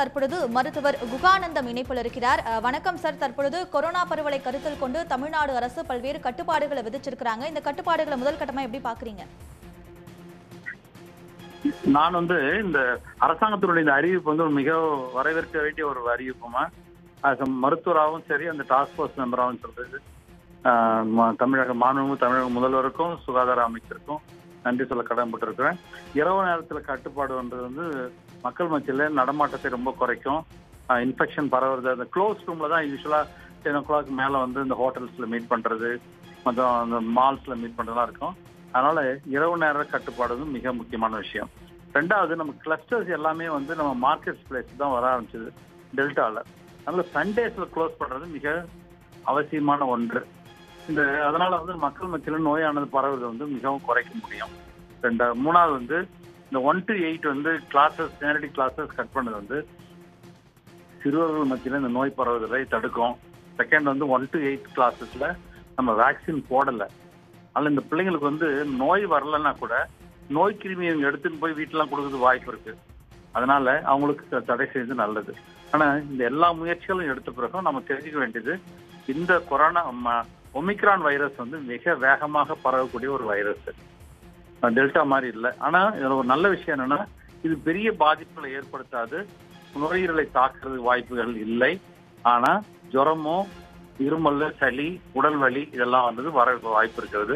தற்பொழுது மருத்துவர் குகானந்தம் இணைப்பில் இருக்கிறார். வணக்கம் சார். தற்பொழுது கொரோனா பரவலை கருத்தில் கொண்டு தமிழ்நாடு அரசு பல்வேறு கட்டுப்பாடுகளை விதிச்சிருக்காங்க. இந்த கட்டுப்பாடுகளை முதல் கட்டமா எப்படி பாக்குறீங்க? நான் இந்த அரசாங்கத்தினுடைய இந்த அறிவிப்பு மிக வரவேற்க வேண்டிய ஒரு அறிவிப்புமா. மருத்துவராகவும் சரி, அந்த டாஸ்க் ஃபோர்ஸ் மெம்பராகவும் சொல்றது தமிழக முதல்வருக்கும் சுகாதார அமைச்சருக்கும் நன்றி சொல்ல கடமைப்பட்டிருக்கிறேன். இரவு நேரத்தில் கட்டுப்பாடுன்றது மக்கள் மத்தியில் நடமாட்டத்தை ரொம்ப குறைக்கும். இன்ஃபெக்ஷன் பரவுறது அந்த க்ளோஸ் ரூம்ல தான் யூஸ்வலா 10 o'clock மேல இந்த ஹோட்டல்ஸ்ல மீட் பண்றது, மற்றும் அந்த மால்ஸ்ல மீட் பண்றதெல்லாம் இருக்கும். அதனால இரவு நேர கட்டுப்பாடு மிக முக்கியமான விஷயம். ரெண்டாவது, நம்ம கிளஸ்டர்ஸ் எல்லாமே நம்ம மார்க்கெட் பிளேஸ் தான் வர ஆரம்பிச்சது டெல்டால. அதனால சண்டேஸ்ல க்ளோஸ் பண்றது மிக அவசியமான ஒன்று. அதனால மக்கள் மத்தியில் நோயானது பரவுறது மிகவும் குறைக்க முடியும். மூணாவது இந்த 1 to 8 கிளாஸஸ், நேரடி கிளாஸஸ் கட் பண்ணது சிறுவர்கள் மத்தியில் இந்த நோய் பரவுதலை தடுக்கும். செகண்ட் 1 to 8 கிளாஸஸ்ல நம்ம வேக்சின் போடலை. அதில் இந்த பிள்ளைங்களுக்கு நோய் வரலன்னா கூட நோய் கிருமியை எடுத்துன்னு போய் வீட்டிலாம் கொடுக்கறது வாய்ப்பு இருக்கு. அதனால அவங்களுக்கு தடை செய்வது நல்லது. ஆனா இந்த எல்லா முயற்சிகளும் எடுத்த பிறகும் நம்ம தெரிஞ்சுக்க வேண்டியது, இந்த கொரோனா ஒமிக்ரான் வைரஸ் மிக வேகமாக பரவக்கூடிய ஒரு வைரஸ். டெல்டா மாதிரி இல்லை. ஆனா இதுல ஒரு நல்ல விஷயம் என்னன்னா, இது பெரிய பாதிப்புகளை ஏற்படுத்தாது, நுரையீரலை தாக்குறது வாய்ப்புகள் இல்லை. ஆனா ஜுரமோ, இருமல், சளி, உடல் வலி இதெல்லாம் வர வாய்ப்பு இருக்கிறது.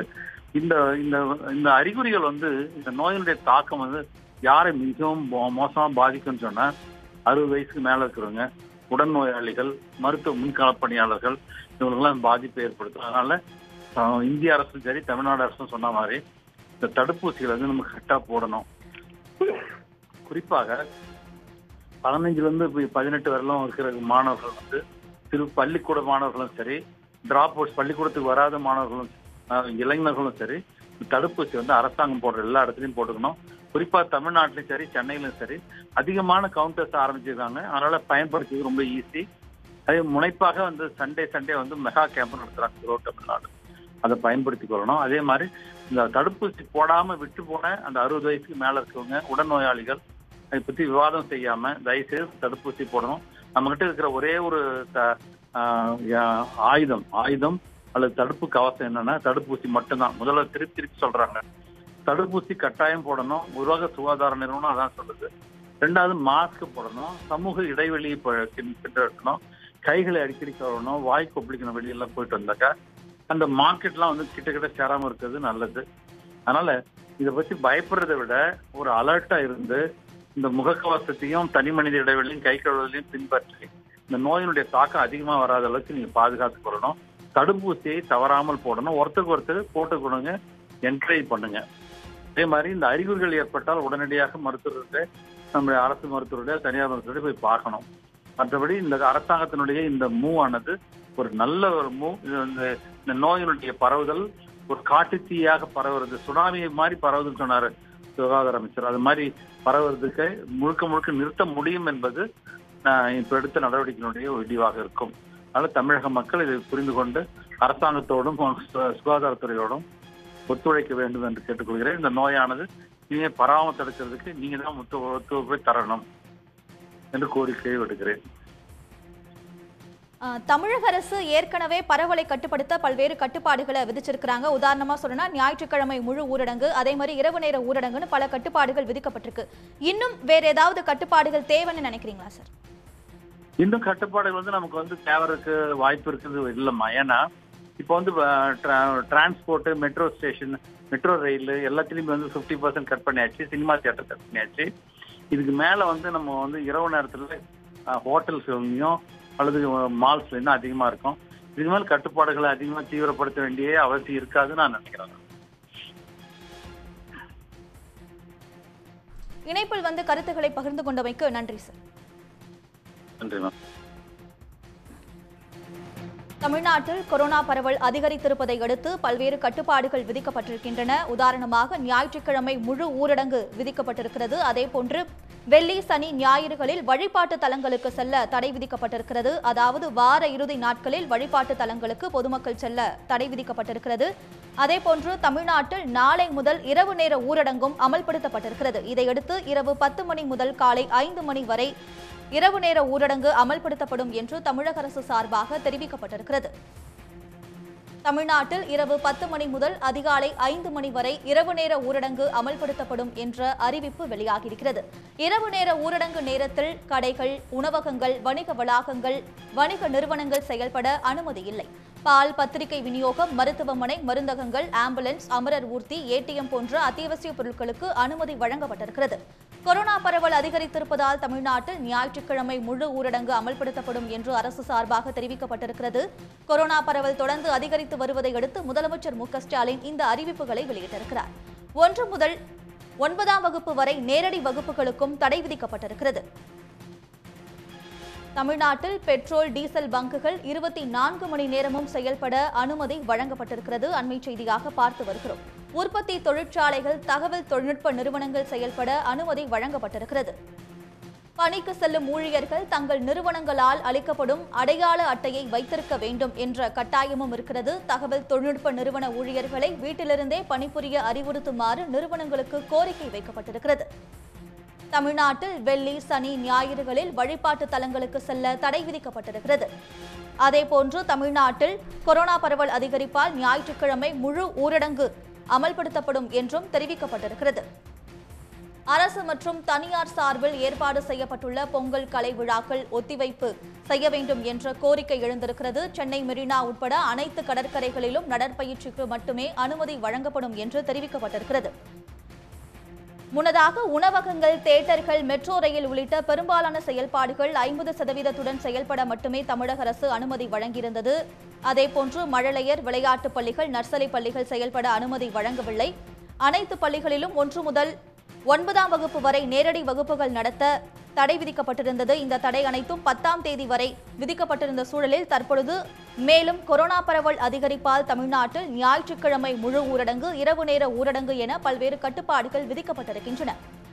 இந்த அறிகுறிகள் இந்த நோயினுடைய தாக்கம் யாரை மிகவும் மோசமா பாதிக்கும்னு சொன்னா, 60 வயசுக்கு மேல இருக்கிறவங்க, உடல் நோயாளிகள், மருத்துவ முன்கள பணியாளர்கள், இவங்களுக்கெல்லாம் பாதிப்பை ஏற்படுத்தும். அதனால இந்திய அரசும் சரி, தமிழ்நாடு அரசும் சொன்ன மாதிரி இந்த தடுப்பூசிகளை நம்ம கரெக்டா போடணும். குறிப்பாக 15 to 18 வரலாம் இருக்கிற மாணவர்கள் சிறு பள்ளிக்கூட மாணவர்களும் சரி, டிராப் அவுட்ஸ் பள்ளிக்கூடத்துக்கு வராத மாணவர்களும் இளைஞர்களும் சரி, தடுப்பூசி அரசாங்கம் போடுற எல்லா இடத்துலையும் போட்டுக்கணும். குறிப்பா தமிழ்நாட்டிலும் சரி, சென்னையிலும் சரி அதிகமான கவுண்டர்ஸ் ஆரம்பிச்சிருக்காங்க. அதனால பயன்படுத்துறது ரொம்ப ஈஸி. அதே முனைப்பாக சண்டே மெகா கேம்ப் நடத்துறாங்க தமிழ்நாடு. அதை பயன்படுத்திக் கொள்ளணும். அதே மாதிரி இந்த தடுப்பூசி போடாம விட்டு போன அந்த 60 வயசுக்கு மேல இருக்கவங்க, உடல்நோயாளிகள், அதை பத்தி விவாதம் செய்யாம தயவுசெய்து தடுப்பூசி போடணும். நம்ம கிட்ட இருக்கிற ஒரே ஒரு ஆயுதம் அல்லது தடுப்பு கவசம் என்னன்னா தடுப்பூசி மட்டும்தான். முதல்ல திருப்பி சொல்றாங்க, தடுப்பூசி கட்டாயம் போடணும். உலக சுகாதார நிறுவனம் அதான் சொல்லுது. ரெண்டாவது, மாஸ்க் போடணும், சமூக இடைவெளியை பின்பற்றணும், கைகளை அடிக்கடி கழுவணும், வாய் கொப்பளிக்கணும். வெளியெல்லாம் போயிட்டு வந்தாக்கா அந்த மார்க்கெட்லாம் கிட்ட சேராம இருக்கிறது நல்லது. அதனால இதை பத்தி பயப்படுறதை விட ஒரு அலர்ட்டா இருந்து இந்த முகக்கவசத்தையும் தனி மனித இடைவெளியும் கை கழுவலையும் பின்பற்றி இந்த நோயினுடைய தாக்கம் அதிகமா வராத அளவுக்கு நீங்க பாதுகாத்துக் கொள்ளணும். தடுப்பூசியை தவறாமல் போடணும். ஒருத்தருக்கு போட்டு கொடுங்க, என்கரேஜ் பண்ணுங்க. அதே மாதிரி இந்த அறிகுறிகள் ஏற்பட்டால் உடனடியாக மருத்துவர்கிட்ட, நம்முடைய அரசு மருத்துவருடைய, தனியார் மருத்துவருடைய போய் பார்க்கணும். மற்றபடி இந்த அரசாங்கத்தினுடைய இந்த மூவ் ஆனது ஒரு நல்ல ஒரு மூவ். இந்த நோயினுடைய பரவுதல் ஒரு காட்டுத்தீயாக பரவுறது, சுனாமி மாதிரி பரவுதுன்னு சொன்னாரு சுகாதார அமைச்சர். அது மாதிரி பரவுறதுக்கு முழுக்க நிறுத்த முடியும் என்பது இப்ப எடுத்த நடவடிக்கையினுடைய ஒரு விடிவாக இருக்கும். அதனால தமிழக மக்கள் இதை புரிந்து கொண்டு அரசாங்கத்தோடும் சுகாதாரத்துறையோடும் ஒத்துழைக்க வேண்டும் என்று கேட்டுக்கொள்கிறேன். இந்த நோயானது இனிமே பரவாமல் தடுக்கிறதுக்கு நீங்க தான் ஒத்துழைப்பை தரணும் என்று கோரிக்கையை விடுகிறேன். தமிழக அரசு ஏற்கனவே பரவலை கட்டுப்படுத்த பல்வேறு கட்டுப்பாடுகளை விதிச்சிருக்கிறாங்க. உதாரணமா சொல்லணும்னா ஞாயிற்றுக்கிழமை முழு ஊரடங்கு, அதே மாதிரி இரவு நேர ஊரடங்குன்னு பல கட்டுப்பாடுகள் விதிக்கப்பட்டிருக்கு. இன்னும் வேற ஏதாவது கட்டுப்பாடுகள் தேவைன்னு நினைக்கிறீங்களா சார்? இன்னும் கட்டுப்பாடுகள் நமக்கு தேவைக்கு வாய்ப்பு இருக்குது இல்லம்மா. ஏன்னா இப்போ transport, metro station, metro rail எல்லாத்துலயுமே 50% கட் பண்ணியாச்சு. சினிமா தியேட்டர் கட் பண்ணியாச்சு. இதுக்கு மேல நம்ம இரவு நேரத்துல ஹோட்டல்ஸ்லயும் அல்லது மால்ஸ்ல அதிகமா இருக்கும். இதுக்கு மேல கட்டுப்பாடுகளை அதிகமா தீவிரப்படுத்த வேண்டிய அவசியம் இருக்காதுன்னு நான் நினைக்கிறேன். இணைப்பில் கருத்துக்களை பகிர்ந்து கொண்டமைக்கு நன்றி சார். நன்றி மேம். தமிழ்நாட்டில் கொரோனா பரவல் அதிகரித்திருப்பதை அடுத்து பல்வேறு கட்டுப்பாடுகள் விதிக்கப்பட்டிருக்கின்றன. உதாரணமாக ஞாயிற்றுக்கிழமை முழு ஊரடங்கு விதிக்கப்பட்டிருக்கிறது. அதேபோன்று வெள்ளி, சனி, ஞாயிறுகளில் வழிபாட்டு தலங்களுக்கு செல்ல தடை விதிக்கப்பட்டிருக்கிறது. அதாவது வார இறுதி நாட்களில் வழிபாட்டு தலங்களுக்கு பொதுமக்கள் செல்ல தடை விதிக்கப்பட்டிருக்கிறது. அதேபோன்று தமிழ்நாட்டில் நாளை முதல் இரவு நேர ஊரடங்கும் அமல்படுத்தப்பட்டிருக்கிறது. இதையடுத்து இரவு 10 மணி முதல் காலை 5 மணி வரை இரவு நேர ஊரடங்கு அமல்படுத்தப்படும் என்று தமிழக அரசு சார்பாக தெரிவிக்கப்பட்டிருக்கிறது. தமிழ்நாட்டில் இரவு 10 மணி முதல் அதிகாலை 5 மணி வரை இரவு நேர ஊரடங்கு அமல்படுத்தப்படும் என்ற அறிவிப்பு வெளியாகியிருக்கிறது. இரவு நேர ஊரடங்கு நேரத்தில் கடைகள், உணவகங்கள், வணிக வளாகங்கள், வணிக நிறுவனங்கள் செயல்பட அனுமதி இல்லை. பால், பத்திரிகை விநியோகம், மருத்துவமனை, மருந்தகங்கள், ஆம்புலன்ஸ், அமரர் ஊர்தி, ஏடிஎம் போன்ற அத்தியாவசிய பொருட்களுக்கு அனுமதி வழங்கப்பட்டிருக்கிறது. கொரோனா பரவல் அதிகரித்திருப்பதால் தமிழ்நாட்டில் ஞாயிற்றுக்கிழமை முழு ஊரடங்கு அமல்படுத்தப்படும் என்று அரசு சார்பாக தெரிவிக்கப்பட்டிருக்கிறது. கொரோனா பரவல் தொடர்ந்து அதிகரித்து வருவதை அடுத்து முதலமைச்சர் மு.க.ஸ்டாலின் இந்த அறிவிப்புகளை வெளியிட்டிருக்கிறார். 1 முதல் 9ஆம் வகுப்பு வரை நேரடி வகுப்புகளுக்கும் தடை விதிக்கப்பட்டிருக்கிறது. தமிழ்நாட்டில் பெட்ரோல், டீசல் பங்குகள் 24 மணி நேரமும் செயல்பட அனுமதி வழங்கப்பட்டிருக்கிறது. அண்மை செய்தியாக பார்த்து வருகிறோம். உற்பத்தி தொழிற்சாலைகள், தகவல் தொழில்நுட்ப நிறுவனங்கள் செயல்பட அனுமதி வழங்கப்பட்டிருக்கிறது. பணிக்கு செல்லும் ஊழியர்கள் தங்கள் நிறுவனங்களால் அளிக்கப்படும் அடையாள அட்டையை வைத்திருக்க வேண்டும் என்ற கட்டாயமும் இருக்கிறது. தகவல் தொழில்நுட்ப நிறுவன ஊழியர்களை வீட்டிலிருந்தே பணிபுரிய அறிவுறுத்துமாறு நிறுவனங்களுக்கு கோரிக்கை வைக்கப்பட்டிருக்கிறது. தமிழ்நாட்டில் வெள்ளி, சனி, ஞாயிறுகளில் வழிபாட்டு தலங்களுக்கு செல்ல தடை விதிக்கப்பட்டிருக்கிறது. அதேபோன்று தமிழ்நாட்டில் கொரோனா பரவல் அதிகரிப்பால் ஞாயிற்றுக்கிழமை முழு ஊரடங்கு அமல்படுத்தப்படும் என்றும் தெரிவிக்கப்பட்டிருக்கிறது. அரசு மற்றும் தனியார் சார்பில் ஏற்பாடு செய்யப்பட்டுள்ள பொங்கல் கலை விழாக்கள் ஒத்திவைப்பு செய்ய வேண்டும் என்ற கோரிக்கை எழுந்திருக்கிறது. சென்னை மெரினா உட்பட அனைத்து கடற்கரைகளிலும் நடற்பயிற்சிக்கு மட்டுமே அனுமதி வழங்கப்படும் என்று தெரிவிக்கப்பட்டிருக்கிறது. முன்னதாக உணவகங்கள், தியேட்டர்கள், மெட்ரோ ரயில் உள்ளிட்ட பெரும்பாலான செயல்பாடுகள் 50% செயல்பட மட்டுமே தமிழக அரசு அனுமதி வழங்கியிருந்தது. அதேபோன்று மழலையர், விளையாட்டுப் பள்ளிகள், நர்சரி பள்ளிகள் செயல்பட அனுமதி வழங்கவில்லை. அனைத்து பள்ளிகளிலும் 1 முதல் 9ஆம் வகுப்பு வரை நேரடி வகுப்புகள் நடத்த தடை விதிக்கப்பட்டிருந்தது. இந்த தடை அனைத்தும் 10ஆம் தேதி வரை விதிக்கப்பட்டிருந்த சூழலில் தற்பொழுது மேலும் கொரோனா பரவல் அதிகரிப்பால் தமிழ்நாட்டில் ஞாயிற்றுக்கிழமை முழு ஊரடங்கு, இரவு நேர ஊரடங்கு என பல்வேறு கட்டுப்பாடுகள் விதிக்கப்பட்டிருக்கின்றன.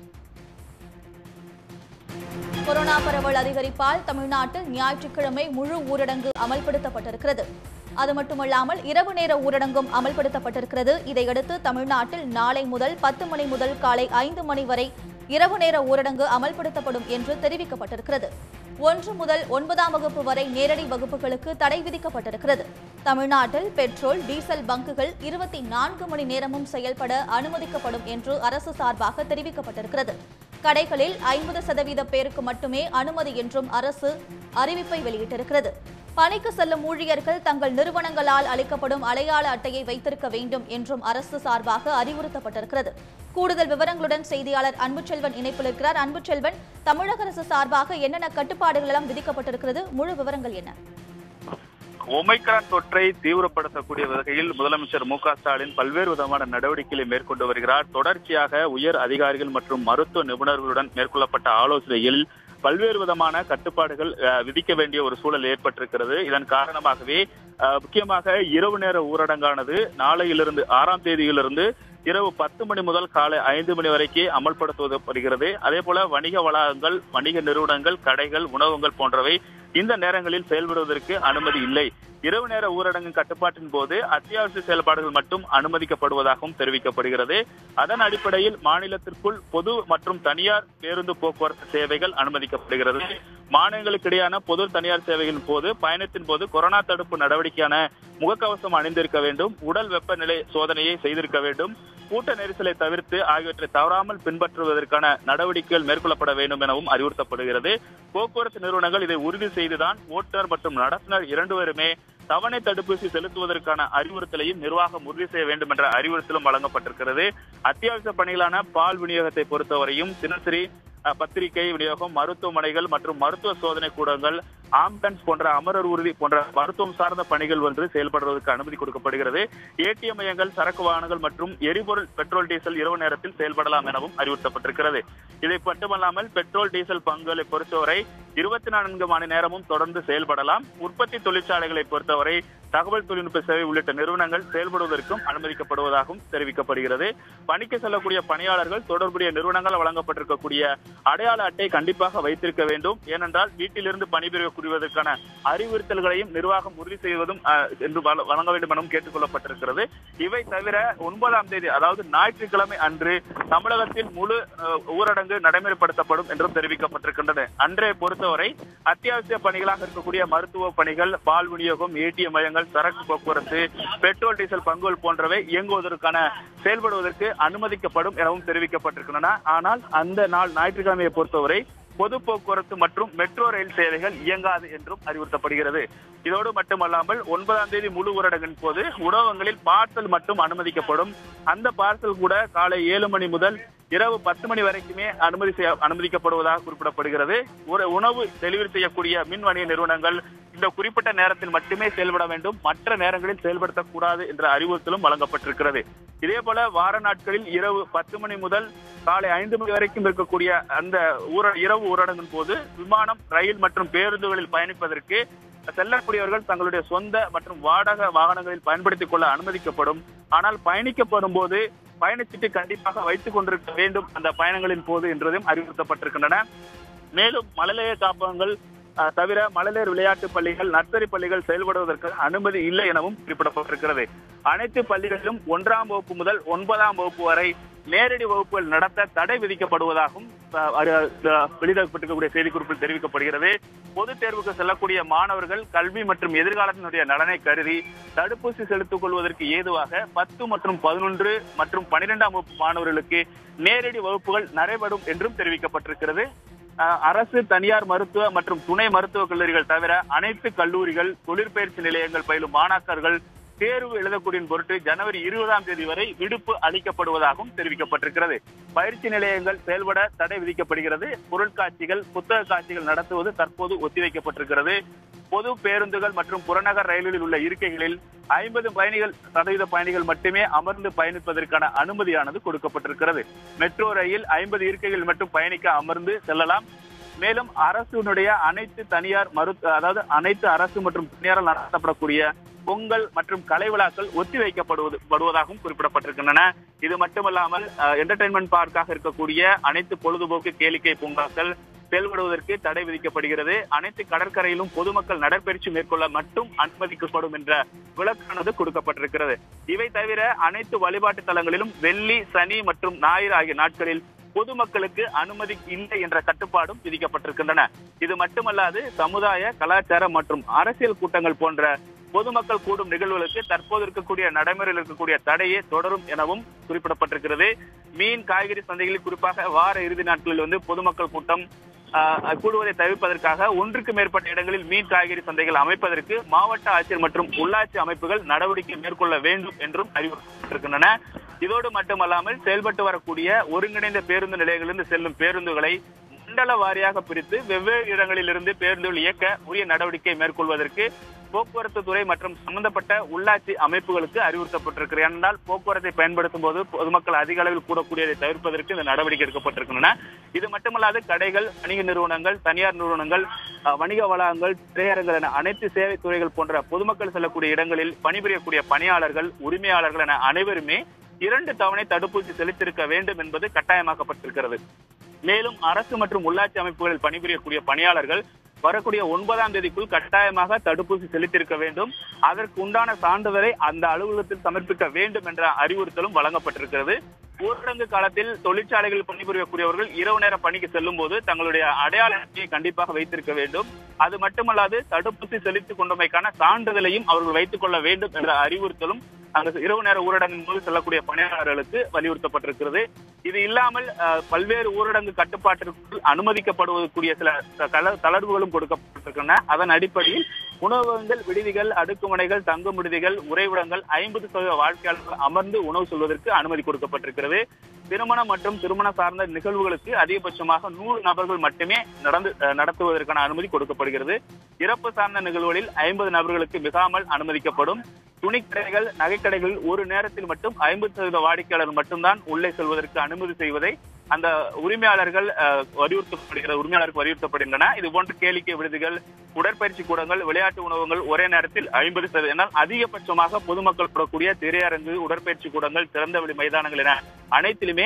கொரோனா பரவல் அதிகரிப்பால் தமிழ்நாட்டில் ஞாயிற்றுக்கிழமை முழு ஊரடங்கு அமல்படுத்தப்பட்டிருக்கிறது. அது மட்டுமல்லாமல் இரவு நேர ஊரடங்கும் அமல்படுத்தப்பட்டிருக்கிறது. இதையடுத்து தமிழ்நாட்டில் நாளை முதல் 10 மணி முதல் காலை 5 மணி வரை இரவு நேர ஊரடங்கு அமல்படுத்தப்படும் என்று தெரிவிக்கப்பட்டிருக்கிறது. 1 முதல் 9ஆம் வகுப்பு வரை நேரடி வகுப்புகளுக்கு தடை விதிக்கப்பட்டிருக்கிறது. தமிழ்நாட்டில் பெட்ரோல், டீசல் பங்குகள் 24 மணி நேரமும் செயல்பட அனுமதிக்கப்படும் என்று அரசு சார்பாக தெரிவிக்கப்பட்டிருக்கிறது. கடைகளில் 50% பேருக்கு மட்டுமே அனுமதி என்றும் அரசு அறிவிப்பை வெளியிட்டிருக்கிறது. பணிக்கு செல்லும் ஊழியர்கள் தங்கள் நிறுவனங்களால் அளிக்கப்படும் அடையாள அட்டையை வைத்திருக்க வேண்டும் என்றும் அரசு சார்பாக அறிவுறுத்தப்பட்டிருக்கிறது. கூடுதல் விவரங்களுடன் செய்தியாளர் அன்புச்செல்வன் இணைப்பில் இருக்கிறார். அன்புச்செல்வன், தமிழக அரசு சார்பாக என்னென்ன கட்டுப்பாடுகள் எல்லாம் விதிக்கப்பட்டிருக்கிறது? முழு விவரங்கள் என்ன? ஒமைக்ரான் தொற்றை தீவிரப்படுத்தக்கூடிய வகையில் முதலமைச்சர் மு.க.ஸ்டாலின் பல்வேறு விதமான நடவடிக்கைகளை மேற்கொண்டு வருகிறார். தொடர்ச்சியாக உயர் அதிகாரிகள் மற்றும் மருத்துவ நிபுணர்களுடன் மேற்கொள்ளப்பட்ட ஆலோசனையில் பல்வேறு விதமான கட்டுப்பாடுகள் விதிக்க வேண்டிய ஒரு சூழல் ஏற்பட்டிருக்கிறது. இதன் காரணமாகவே முக்கியமாக இரவு நேர ஊரடங்கானது நாளையிலிருந்து 6ஆம் தேதியிலிருந்து இரவு 10 மணி முதல் காலை 5 மணி வரைக்கும் அமல்படுத்தப்படுகிறது. அதே போல வணிக வளாகங்கள், வணிக நிறுவனங்கள், கடைகள், உணவகங்கள் போன்றவை இந்த நேரங்களில் செயல்படுவதற்கு அனுமதி இல்லை. இரவு நேர ஊரடங்கு கட்டுப்பாட்டின் போது அத்தியாவசிய செயல்பாடுகள் மட்டும் அனுமதிக்கப்படுவதாகவும் தெரிவிக்கப்படுகிறது. அதன் அடிப்படையில் மாநிலத்திற்குள் பொது மற்றும் தனியார் பேருந்து போக்குவரத்து சேவைகள் அனுமதிக்கப்படுகிறது. மாநிலங்களுக்கு இடையான பொது தனியார் சேவைகளின் போது பயணத்தின் போது கொரோனா தடுப்பு நடவடிக்கையான முகக்கவசம் அணிந்திருக்க வேண்டும், உடல் வெப்பநிலை சோதனையை செய்திருக்க வேண்டும், கூட்ட நெரிசலை தவிர்த்து ஆகியவற்றை தவறாமல் பின்பற்றுவதற்கான நடவடிக்கைகள் மேற்கொள்ளப்பட வேண்டும் எனவும் அறிவுறுத்தப்படுகிறது. போக்குவரத்து நிறுவனங்கள் இதை உறுதி செய்துதான் ஓட்டுநர் மற்றும் நடத்துனர் இரண்டுவருமே தவணை தடுப்பூசி செலுத்துவதற்கான அறிவுறுத்தலையும் நிர்வாகம் உறுதி செய்ய வேண்டும் என்ற அறிவுறுத்தலும் வழங்கப்பட்டிருக்கிறது. அத்தியாவசிய பணிகளான பால் விநியோகத்தை பொறுத்தவரையும் தினசரி பத்திரிகை விநியோகம், மருத்துவமனைகள் மற்றும் மருத்துவ சோதனை கூடங்கள், ஆம்புலன்ஸ் போன்ற அமரர் ஊர்தி போன்ற மருத்துவம் சார்ந்த பணிகள் ஒன்று செயல்படுவதற்கு அனுமதி கொடுக்கப்படுகிறது. ஏடிஎம் மையங்கள், சரக்கு வாகனங்கள் மற்றும் எரிபொருள், பெட்ரோல், டீசல் இரவு நேரத்தில் செயல்படலாம் எனவும் அறிவுறுத்தப்பட்டிருக்கிறது. இதை மட்டுமல்லாமல் பெட்ரோல், டீசல் பங்குகளை பொறுத்தவரை 24 மணி நேரமும் தொடர்ந்து செயல்படலாம். உற்பத்தி தொழிற்சாலைகளை பொறுத்தவரை தகவல் தொழில்நுட்ப சேவை உள்ளிட்ட நிறுவனங்கள் செயல்படுவதற்கும் அனுமதிக்கப்படுவதாகவும் தெரிவிக்கப்படுகிறது. பணிக்கு செல்லக்கூடிய பணியாளர்கள் தொடர்புடைய நிறுவனங்கள் வழங்கப்பட்டிருக்கக்கூடிய அடையாள அட்டை கண்டிப்பாக வைத்திருக்க வேண்டும். ஏனென்றால் வீட்டிலிருந்து பணிபுரியவதற்கான அறிவுறுத்தல்களையும் நிர்வாகம் உறுதி செய்வதும் என்று வழங்க வேண்டும் எனவும் கேட்டுக் கொள்ளப்பட்டிருக்கிறது. இவை தவிர 9ஆம் தேதி அதாவது ஞாயிற்றுக்கிழமை அன்று தமிழகத்தில் முழு ஊரடங்கு நடைமுறைப்படுத்தப்படும் என்றும் தெரிவிக்கப்பட்டிருக்கின்றன. அன்றைய பொறுத்தவரை அத்தியாவசிய பணிகளாக இருக்கக்கூடிய மருத்துவ பணிகள், பால் விநியோகம், ஏடிஎம் மையங்கள், சரக்கு போக்குவரத்து, பெட்ரோல் டீசல் பங்குகள் போன்றவை இயங்குவதற்கான செயல்படுவதற்கு அனுமதிக்கப்படும் எனவும் தெரிவிக்கப்பட்டிருக்கின்றன. ஆனால் அந்த நாள் ஞாயிற்றுக்கிழமையை பொறுத்தவரை பொது போக்குவரத்து மற்றும் மெட்ரோ ரயில் சேவைகள் இயங்காது என்றும் அறிவுறுத்தப்படுகிறது. இதோடு மட்டுமல்லாமல் 9ஆம் தேதி முழு ஊரடங்கின் போது உணவகங்களில் பார்சல் மட்டும் அனுமதிக்கப்படும். அந்த பார்சல் கூட காலை 7 மணி முதல் இரவு 10 மணி வரைக்குமே அனுமதிக்கப்படுவதாக குறிப்பிடப்படுகிறது. ஒரு உணவு டெலிவரி செய்யக்கூடிய மின் வணிக நிறுவனங்கள் இந்த குறிப்பிட்ட நேரத்தில் மட்டுமே செயல்பட வேண்டும், மற்ற நேரங்களில் செயல்படுத்தக்கூடாது என்ற அறிவுறுத்தலும் வழங்கப்பட்டிருக்கிறது. இதே போல வார நாட்களில் இரவு 10 மணி முதல் காலை 5 மணி வரைக்கும் இருக்கக்கூடிய அந்த இரவு ஊரடங்கின் போது விமானம், ரயில் மற்றும் பேருந்துகளில் பயணிப்பதற்கு செல்லக்கூடியவர்கள் தங்களுடைய சொந்த மற்றும் வாடகை வாகனங்களில் பயன்படுத்திக் கொள்ள அனுமதிக்கப்படும். ஆனால் பயணிக்கப்படும் போது பயணச்சீட்டு கண்டிப்பாக வைத்துக் கொண்டிருக்க வேண்டும் அந்த பயணங்களின் போது என்றதும் அறிவுறுத்தப்பட்டிருக்கின்றன. மேலும் மழலையர் காப்பகங்கள் தவிர மழலையர் விளையாட்டு பள்ளிகள், நர்சரி பள்ளிகள் செயல்படுவதற்கு அனுமதி இல்லை எனவும் குறிப்பிடப்பட்டிருக்கிறது. அனைத்து பள்ளிகளிலும் 1ஆம் வகுப்பு முதல் 9ஆம் வகுப்பு வரை நேரடி வகுப்புகள் நடத்த தடை விதிக்கப்படுவதாகவும் வெளியிடப்பட்டிருக்கக்கூடிய செய்திக்குறிப்பில் தெரிவிக்கப்படுகிறது. பொதுத் தேர்வுக்கு செல்லக்கூடிய மாணவர்கள் கல்வி மற்றும் எதிர்காலத்தினுடைய நலனை கருதி தடுப்பூசி செலுத்திக் கொள்வதற்கு ஏதுவாக 10 மற்றும் 11 மற்றும் 12ஆம் வகுப்பு மாணவர்களுக்கு நேரடி வகுப்புகள் நடைபெறும் என்றும் தெரிவிக்கப்பட்டிருக்கிறது. அரசு, தனியார் மருத்துவ மற்றும் துணை மருத்துவக் கல்லூரிகள் தவிர அனைத்து கல்லூரிகள், தொழிற்பயிற்சி நிலையங்கள் பயிலும் மாணாக்கர்கள் தேர்வு எழுதக்கூடிய பொருட்டு ஜனவரி 20ஆம் தேதி வரை விடுப்பு அளிக்கப்படுவதாகவும் தெரிவிக்கப்பட்டிருக்கிறது. பயிற்சி நிலையங்கள் செயல்பட தடை விதிக்கப்படுகிறது. பொருட்காட்சிகள், புத்தக காட்சிகள் நடத்துவது தற்போது ஒத்திவைக்கப்பட்டிருக்கிறது. பொது பேருந்துகள் மற்றும் புறநகர் ரயில்களில் உள்ள இருக்கைகளில் 50% பயணிகள் மட்டுமே அமர்ந்து பயணிப்பதற்கான அனுமதியானது கொடுக்கப்பட்டிருக்கிறது. மெட்ரோ ரயில் 50 இருக்கைகள் மட்டும் பயணிக்க அமர்ந்து செல்லலாம். மேலும் அரசுடைய அனைத்து அரசு மற்றும் தனியாரால் நடத்தப்படக்கூடிய பொங்கல் மற்றும் கலை விழாக்கள் ஒத்திவைக்கப்படுவதாகவும் குறிப்பிடப்பட்டிருக்கின்றன. இது மட்டுமல்லாமல் என்டர்டைன்மெண்ட் பார்க்காக இருக்கக்கூடிய அனைத்து பொழுதுபோக்கு கேளிக்கை பூங்காக்கள் செயல்படுவதற்கு தடை விதிக்கப்படுகிறது. அனைத்து கடற்கரையிலும் பொதுமக்கள் நடைபயிற்சி மேற்கொள்ள மட்டும் அனுமதிக்கப்படும் என்ற விளக்கானது கொடுக்கப்பட்டிருக்கிறது. இவை தவிர அனைத்து வழிபாட்டு தலங்களிலும் வெள்ளி, சனி மற்றும் ஞாயிறு ஆகிய நாட்களில் பொதுமக்களுக்கு அனுமதி இல்லை என்ற கட்டுப்பாடும் விதிக்கப்பட்டிருக்கின்றன. இது மட்டுமல்லாது சமுதாய, கலாச்சார மற்றும் அரசியல் கூட்டங்கள் போன்ற பொதுமக்கள் கூடும் நிகழ்வுகளுக்கு தற்போது இருக்கக்கூடிய நடைமுறையில் இருக்கக்கூடிய தடையே தொடரும் எனவும் குறிப்பிடப்பட்டிருக்கிறது. மீன், காய்கறி சந்தைகளில் குறிப்பாக வார இறுதி நாட்களில் பொதுமக்கள் கூட்டம் கூடுவதை தவிர்ப்பதற்காக 1க்கு மேற்பட்ட இடங்களில் மீன், காய்கறி சந்தைகள் அமைப்பதற்கு மாவட்ட ஆட்சியர் மற்றும் உள்ளாட்சி அமைப்புகள் நடவடிக்கை மேற்கொள்ள வேண்டும் என்றும் அறிவுறுத்தப்பட்டிருக்கின்றன. இதோடு மட்டுமல்லாமல் செயல்பட்டு வரக்கூடிய ஒருங்கிணைந்த பேருந்து நிலையங்களிலிருந்து செல்லும் பேருந்துகளை மண்டல வாரியாக பிரித்து வெவ்வேறு இடங்களில் இருந்து பேருந்துகள் இயக்க உரிய நடவடிக்கை மேற்கொள்வதற்கு போக்குவரத்து துறை மற்றும் சம்பந்தப்பட்ட உள்ளாட்சி அமைப்புகளுக்கு அறிவுறுத்தப்பட்டிருக்கிறது. ஏனென்றால் போக்குவரத்தை பயன்படுத்தும் போது பொதுமக்கள் அதிக அளவில் கூடக்கூடியதை தவிர்ப்பதற்கு இந்த நடவடிக்கை எடுக்கப்பட்டிருக்கின்றன. இது மட்டுமல்லாது கடைகள், வணிக நிறுவனங்கள், தனியார் நிறுவனங்கள், வணிக வளாகங்கள், திரையரங்குகள் என அனைத்து சேவை துறைகள் போன்ற பொதுமக்கள் செல்லக்கூடிய இடங்களில் பணிபுரியக்கூடிய பணியாளர்கள், உரிமையாளர்கள் என அனைவருமே 2 தவணை தடுப்பூசி செலுத்தியிருக்க வேண்டும் என்பது கட்டாயமாக்கப்பட்டிருக்கிறது. மேலும் அரசு மற்றும் உள்ளாட்சி அமைப்புகளில் பணிபுரியக்கூடிய பணியாளர்கள் வரக்கூடிய 9ஆம் தேதிக்குள் கட்டாயமாக தடுப்பூசி செலுத்தியிருக்க வேண்டும். அதற்கு உண்டான சான்றிதழை அந்த அலுவலகத்தில் சமர்ப்பிக்க வேண்டும் என்ற அறிவுறுத்தலும் வழங்கப்பட்டிருக்கிறது. ஊரடங்கு காலத்தில் தொழிற்சாலைகளில் பணிபுரியக்கூடியவர்கள் இரவு நேர பணிக்கு செல்லும் போது தங்களுடைய அடையாள அட்டையை கண்டிப்பாக வைத்திருக்க வேண்டும். அது மட்டுமல்லாது தடுப்பூசி செலுத்திக் கொண்டமைக்கான சான்றிதழையும் அவர்கள் வைத்துக் கொள்ள வேண்டும் என்ற அறிவுறுத்தலும் அங்கு இரவு நேர ஊரடங்கின் போது செல்லக்கூடிய பணியாளர்களுக்கு வலியுறுத்தப்பட்டிருக்கிறது. இது இல்லாமல் பல்வேறு ஊரடங்கு கட்டுப்பாட்டிற்குள் அனுமதிக்கப்படுவதற்குரிய சில தளர்வுகளும் கொடுக்கப்பட்டிருக்கின்றன. அதன் அடிப்படையில் உணவகங்கள், விடுதிகள், அடுக்குமனைகள், தங்கும் விடுதிகள், உறைவிடங்கள் 50% வாழ்க்கையாளர்கள் அமர்ந்து உணவு சொல்வதற்கு அனுமதி கொடுக்கப்பட்டிருக்கிறது. திருமணம் மற்றும் திருமண சார்ந்த நிகழ்வுகளுக்கு அதிகபட்சமாக 100 நபர்கள் மட்டுமே நடத்துவதற்கான அனுமதி கொடுக்கப்படுகிறது. இறப்பு சார்ந்த நிகழ்வுகளில் 50 நபர்களுக்கு மிகாமல் அனுமதிக்கப்படும். துணிக்கடைகள், நகைக்கடைகளில் ஒரு நேரத்தில் மட்டும் 50% வாடிக்கையாளர் மட்டும்தான் உள்ளே செல்வதற்கு அனுமதி செய்வதை அந்த உரிமையாளர்கள் வலியுறுத்தப்படுகின்றன. இது போன்ற கேளிக்கை விடுதிகள், உடற்பயிற்சி கூடங்கள், விளையாட்டு உணவகங்கள் ஒரே நேரத்தில் 50%, அதிகபட்சமாக பொதுமக்கள் கூடக்கூடிய திரையரங்கு, உடற்பயிற்சி கூடங்கள், திறந்தவெளி மைதானங்கள் என அனைத்திலுமே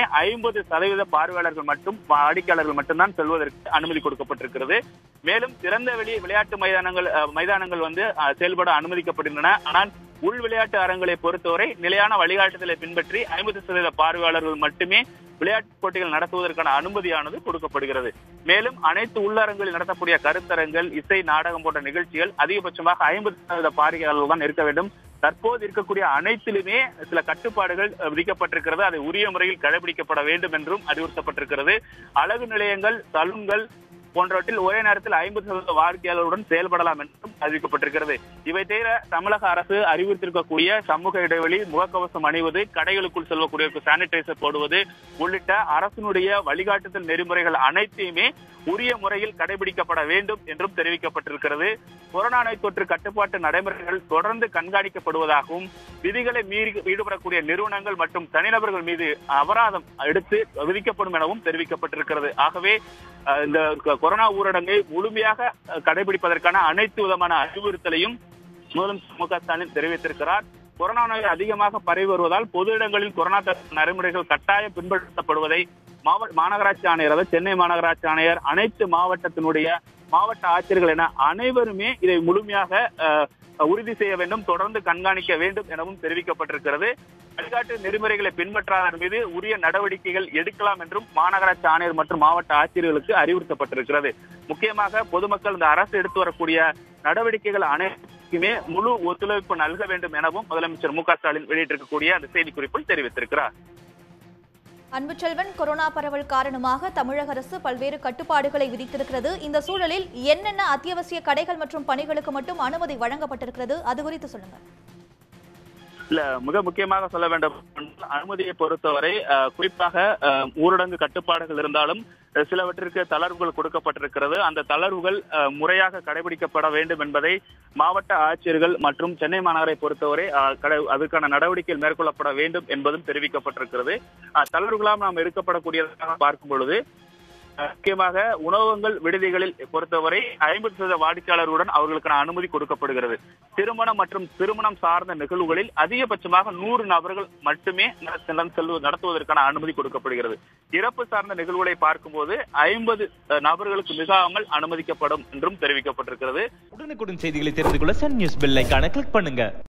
50% பார்வையாளர்கள் மட்டும், வாடிக்கையாளர்கள் மட்டும்தான் செல்வதற்கு அனுமதி கொடுக்கப்பட்டிருக்கிறது. மேலும் திறந்தவெளி விளையாட்டு மைதானங்கள் செயல்பட அனுமதிக்கப்படுகின்றன. ஆனால் உள் விளையாட்டு அரங்களை பொறுத்தவரை நிலையான வழிகாட்டுதலை பின்பற்றி 50% பார்வையாளர்கள் மட்டுமே விளையாட்டு போட்டிகள் நடத்துவதற்கான அனுமதியானது கொடுக்கப்படுகிறது. மேலும் அனைத்து உள்ளரங்களில் நடத்தக்கூடிய கருத்தரங்கள், இசை, நாடகம் போன்ற நிகழ்ச்சிகள் அதிகபட்சமாக 50% பார்வையாளர்கள் தான் இருக்க வேண்டும். தற்போது இருக்கக்கூடிய அனைத்திலுமே சில கட்டுப்பாடுகள் விதிக்கப்பட்டிருக்கிறது. அதை உரிய முறையில் கடைபிடிக்கப்பட வேண்டும் என்றும் அறிவுறுத்தப்பட்டிருக்கிறது. அழகு நிலையங்கள், சலூன்கள் போன்றவற்றில் ஒரே நேரத்தில் 50% வாடிக்கையாளர்களுடன் செயல்படலாம் என்றும் அறிவிக்கப்பட்டிருக்கிறது. இவை தவிர தமிழக அரசு அறிவித்திருக்கக்கூடிய சமூக இடைவெளி, முகக்கவசம் அணிவது, கடைகளுக்குள் செல்லக்கூடிய சானிடைசர் போடுவது உள்ளிட்ட அரசினுடைய வழிகாட்டுதல் நெறிமுறைகள் அனைத்தையுமே உரிய முறையில் கடைபிடிக்கப்பட வேண்டும் என்றும் தெரிவிக்கப்பட்டிருக்கிறது. கொரோனா நோய் தொற்று கட்டுப்பாட்டு நடைமுறைகள் தொடர்ந்து கண்காணிக்கப்படுவதாகவும் விதிகளை மீறி ஈடுபடக்கூடிய நிறுவனங்கள் மற்றும் தனிநபர்கள் மீது அபராதம் எடுத்து விதிக்கப்படும் எனவும் தெரிவிக்கப்பட்டிருக்கிறது. ஆகவே இந்த கொரோனா ஊரடங்கை முழுமையாக கடைபிடிப்பதற்கான அனைத்து விதமான அறிவுறுத்தலையும் முதலமைச்சர் மு க ஸ்டாலின் தெரிவித்திருக்கிறார். கொரோனா நோய் அதிகமாக பரவி வருவதால் பொது இடங்களில் கொரோனா தடுப்பு நடைமுறைகள் கட்டாயம் பின்பற்றப்படுவதை மாநகராட்சி ஆணையர், சென்னை மாநகராட்சி ஆணையர், அனைத்து மாவட்டத்தினுடைய மாவட்ட ஆட்சியர்கள் என அனைவருமே இதை முழுமையாக உறுதி செய்ய வேண்டும், தொடர்ந்து கண்காணிக்க வேண்டும் எனவும் தெரிவிக்கப்பட்டிருக்கிறது. வழிகாட்டு நெறிமுறைகளை பின்பற்றாதவர் மீது உரிய நடவடிக்கைகள் எடுக்கலாம் என்றும் மாநகராட்சி ஆணையர் மற்றும் மாவட்ட ஆட்சியர்களுக்கு அறிவுறுத்தப்பட்டிருக்கிறது. முக்கியமாக பொதுமக்கள் இந்த அரசு எடுத்து வரக்கூடிய நடவடிக்கைகள் அனைத்துக்குமே முழு ஒத்துழைப்பு நல்க வேண்டும் எனவும் முதலமைச்சர் மு க ஸ்டாலின் வெளியிட்டிருக்கக்கூடிய அந்த செய்திக்குறிப்பில் தெரிவித்திருக்கிறார். அன்புச்செல்வன், கொரோனா பரவல் காரணமாக தமிழக அரசு பல்வேறு கட்டுப்பாடுகளை விதித்திருக்கிறது. இந்த சூழலில் என்னென்ன அத்தியாவசிய கடைகள் மற்றும் பணிகளுக்கு மட்டும் அனுமதி வழங்கப்பட்டிருக்கிறது, அது குறித்து சொல்லுங்க. மிக முக்கியமாக சொல்ல வேண்டும், அனுமதியை பொறுத்தவரை குறிப்பாக ஊரடங்கு கட்டுப்பாடுகள் இருந்தாலும் சிலவற்றிற்கு தளர்வுகள் கொடுக்கப்பட்டிருக்கிறது. அந்த தளர்வுகள் முறையாக கடைபிடிக்கப்பட வேண்டும் என்பதை மாவட்ட ஆட்சியர்கள் மற்றும் சென்னை மாநகரை பொறுத்தவரை அதுக்கான நடவடிக்கைகள் மேற்கொள்ளப்பட வேண்டும் என்பதும் தெரிவிக்கப்பட்டிருக்கிறது. தளர்வுகளாம் நாம் எடுக்கப்படக்கூடியதாக பார்க்கும் பொழுது முக்கியமாக உணவகங்கள், விடுதிகளில் பொறுத்தவரை 50% வாடிக்கையாளர்களுடன் அவர்களுக்கான அனுமதி கொடுக்கப்படுகிறது. திருமணம் மற்றும் திருமணம் சார்ந்த நிகழ்வுகளில் அதிகபட்சமாக 100 நபர்கள் மட்டுமே நடத்துவதற்கான அனுமதி கொடுக்கப்படுகிறது. இறப்பு சார்ந்த நிகழ்வுகளை பார்க்கும்போது 50 நபர்களுக்கு மிகாமல் அனுமதிக்கப்படும் என்றும் தெரிவிக்கப்பட்டிருக்கிறது. உடனுக்குடன் செய்திகளை தெரிந்து கொள்ள சன் நியூஸ் பெல் ஐகானை கிளிக் பண்ணுங்க.